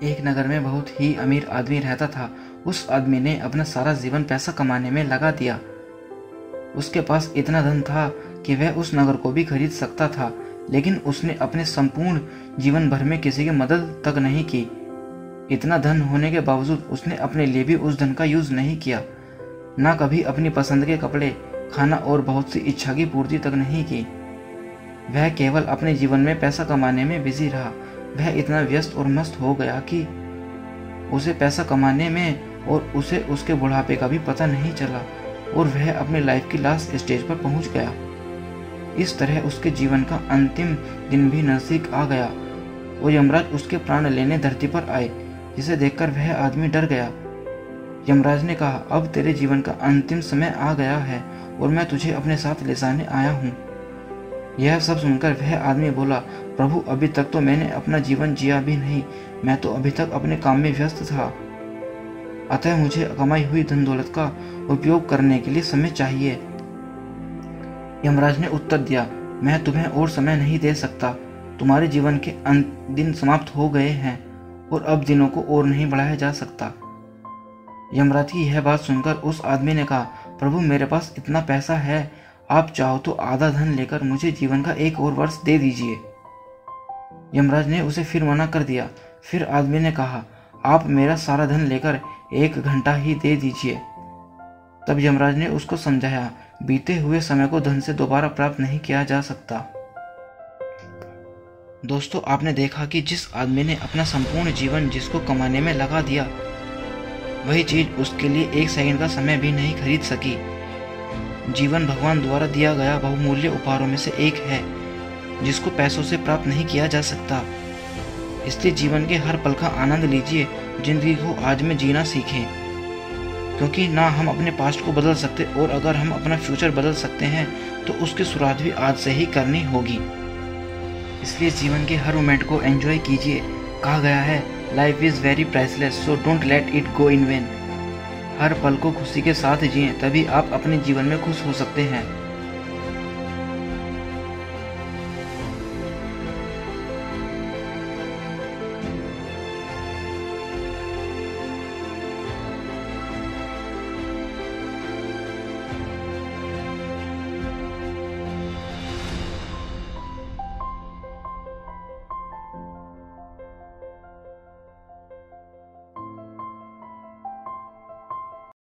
एक नगर में बहुत ही अमीर आदमी रहता था। उस आदमी ने अपना सारा जीवन पैसा कमाने में लगा दिया। उसके पास इतना धन था कि वह उस नगर को भी खरीद सकता था, लेकिन उसने अपने संपूर्ण जीवन भर में किसी की मदद तक नहीं की। इतना धन होने के बावजूद उसने अपने लिए भी उस धन का यूज नहीं किया, ना कभी अपनी पसंद के कपड़े, खाना और बहुत सी इच्छा की पूर्ति तक नहीं की। वह केवल अपने जीवन में पैसा कमाने में बिजी रहा। वह इतना व्यस्त और मस्त हो गया कि उसे पैसा कमाने में और उसे उसके बुढ़ापे का भी पता नहीं चला और वह अपने लाइफ की लास्ट स्टेज पर पहुंच गया। इस तरह उसके जीवन का अंतिम दिन भी नजदीक आ गया और यमराज उसके प्राण लेने धरती पर आए, जिसे देखकर वह आदमी डर गया। यमराज ने कहा, अब तेरे जीवन का अंतिम समय आ गया है और मैं तुझे अपने साथ ले जाने आया हूँ। यह सब सुनकर वह आदमी बोला, प्रभु, अभी तक तो मैंने अपना जीवन जिया भी नहीं, मैं तो अभी तक अपने काम में व्यस्त था। अतः मुझे कमाई हुई धन दौलत का उपयोग करने के लिए समय चाहिए। यमराज ने उत्तर दिया, मैं तुम्हें और समय नहीं दे सकता। तुम्हारे जीवन के दिन समाप्त हो गए हैं और अब दिनों को और नहीं बढ़ाया जा सकता। यमराज की यह बात सुनकर उस आदमी ने कहा, प्रभु, मेरे पास इतना पैसा है, आप चाहो तो आधा धन लेकर मुझे जीवन का एक और वर्ष दे दीजिए। यमराज ने उसे फिर मना कर दिया। फिर आदमी ने कहा, आप मेरा सारा धन लेकर 1 घंटा ही दे दीजिए। तब यमराज ने उसको समझाया, बीते हुए समय को धन से दोबारा प्राप्त नहीं किया जा सकता। दोस्तों, आपने देखा कि जिस आदमी ने अपना संपूर्ण जीवन जिसको कमाने में लगा दिया, वही चीज उसके लिए 1 सेकंड का समय भी नहीं खरीद सकी। जीवन भगवान द्वारा दिया गया बहुमूल्य उपहारों में से एक है, जिसको पैसों से प्राप्त नहीं किया जा सकता। इसलिए जीवन के हर पल का आनंद लीजिए, जिंदगी को आज में जीना सीखें, क्योंकि ना हम अपने पास्ट को बदल सकते और अगर हम अपना फ्यूचर बदल सकते हैं तो उसकी शुरुआत भी आज से ही करनी होगी। इसलिए जीवन के हर मोमेंट को एंजॉय कीजिए। कहा गया है, life is very priceless, so don't let it go in vain. हर पल को खुशी के साथ जिएं, तभी आप अपने जीवन में खुश हो सकते हैं।